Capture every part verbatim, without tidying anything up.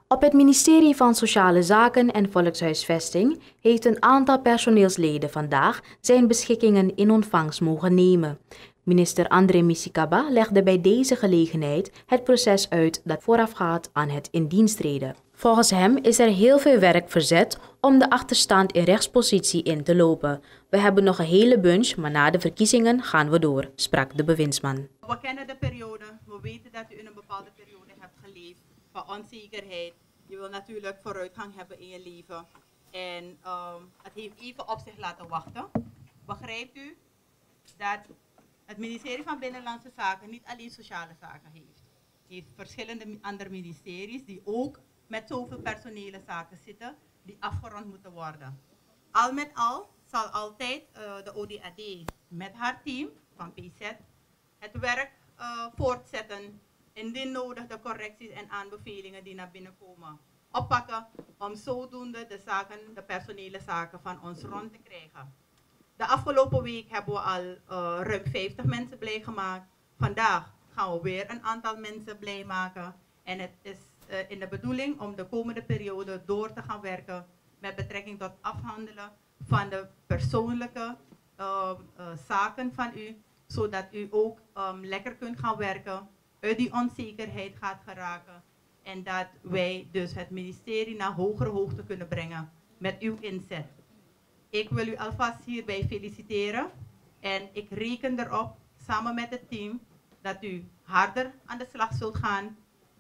Op het ministerie van Sociale Zaken en Volkshuisvesting heeft een aantal personeelsleden vandaag zijn beschikkingen in ontvangst mogen nemen. Minister André Misikaba legde bij deze gelegenheid het proces uit dat voorafgaat aan het in dienst treden. Volgens hem is er heel veel werk verzet om de achterstand in rechtspositie in te lopen. We hebben nog een hele bunch, maar na de verkiezingen gaan we door, sprak de bewindsman. We kennen de periode, we weten dat u in een bepaalde periode hebt geleefd van onzekerheid. Je wil natuurlijk vooruitgang hebben in je leven. En um, het heeft even op zich laten wachten. Begrijpt u dat het ministerie van Binnenlandse Zaken niet alleen sociale zaken heeft. Het heeft verschillende andere ministeries die ook met zoveel personele zaken zitten die afgerond moeten worden. Al met al zal altijd uh, de O D A D met haar team van P Z het werk uh, voortzetten, indien nodig de correcties en aanbevelingen die naar binnen komen oppakken om zodoende de zaken, de personele zaken van ons rond te krijgen. De afgelopen week hebben we al uh, ruim vijftig mensen blij gemaakt. Vandaag gaan we weer een aantal mensen blij maken. En het is uh, in de bedoeling om de komende periode door te gaan werken met betrekking tot afhandelen van de persoonlijke uh, uh, zaken van u, zodat u ook um, lekker kunt gaan werken, uit die onzekerheid gaat geraken en dat wij dus het ministerie naar hogere hoogte kunnen brengen met uw inzet. Ik wil u alvast hierbij feliciteren en ik reken erop, samen met het team, dat u harder aan de slag zult gaan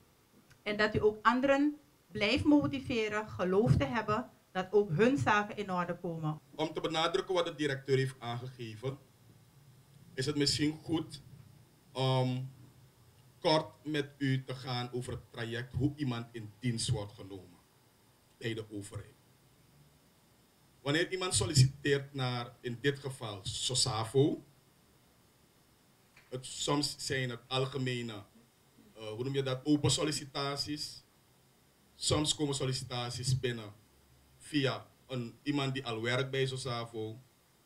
en dat u ook anderen blijft motiveren, geloof te hebben dat ook hun zaken in orde komen. Om te benadrukken wat de directeur heeft aangegeven, is het misschien goed om kort met u te gaan over het traject hoe iemand in dienst wordt genomen bij de overheid. Wanneer iemand solliciteert naar, in dit geval, SOSAVO, het, soms zijn het algemene, uh, hoe noem je dat, open sollicitaties. Soms komen sollicitaties binnen via een, iemand die al werkt bij SOSAVO.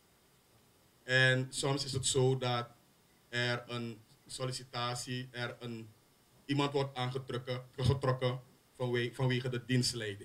En soms is het zo dat er een sollicitatie, er een, iemand wordt aangetrokken getrokken vanwege, vanwege de dienstleiding.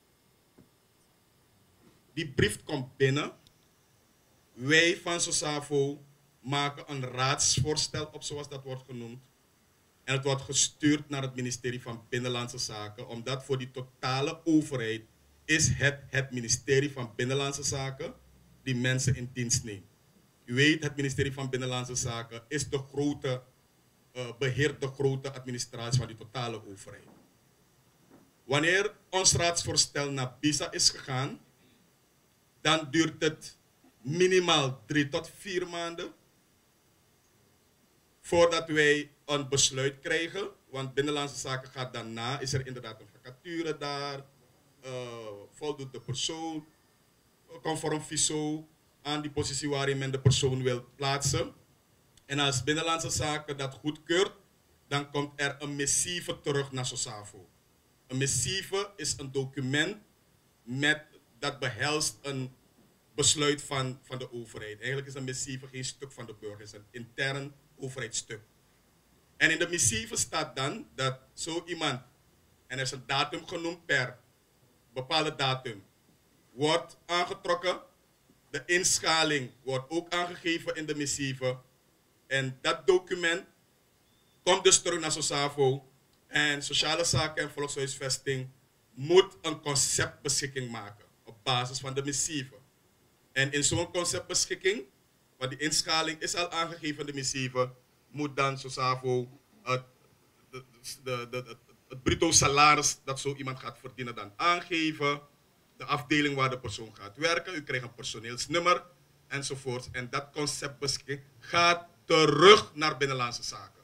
Die brief komt binnen. Wij van SOSAVO maken een raadsvoorstel op, zoals dat wordt genoemd. En het wordt gestuurd naar het ministerie van Binnenlandse Zaken, omdat voor die totale overheid is het het ministerie van Binnenlandse Zaken die mensen in dienst neemt. U weet, het ministerie van Binnenlandse Zaken is de grote, uh, beheert de grote administratie van die totale overheid. Wanneer ons raadsvoorstel naar BISA is gegaan, dan duurt het minimaal drie tot vier maanden voordat wij een besluit krijgen. Want Binnenlandse Zaken gaat daarna, is er inderdaad een vacature daar, uh, voldoet de persoon, conform V I S O, aan die positie waarin men de persoon wil plaatsen. En als Binnenlandse Zaken dat goedkeurt, dan komt er een missieve terug naar SOSAVO. Een missieve is een document met, dat behelst een besluit van, van de overheid. Eigenlijk is een missieve geen stuk van de burger, het is een intern overheidsstuk. En in de missieve staat dan dat zo iemand, en er is een datum genoemd per bepaalde datum, wordt aangetrokken. De inschaling wordt ook aangegeven in de missieve. En dat document komt dus terug naar SOSAVO. En Sociale Zaken en Volkshuisvesting moet een conceptbeschikking maken op basis van de missieve. En in zo'n conceptbeschikking, want die inschaling is al aangegeven in de missieve, moet dan SOSAVO het, de, de, de, de, het bruto salaris dat zo iemand gaat verdienen dan aangeven. De afdeling waar de persoon gaat werken, u krijgt een personeelsnummer enzovoort. En dat conceptbeschikking gaat terug naar Binnenlandse Zaken.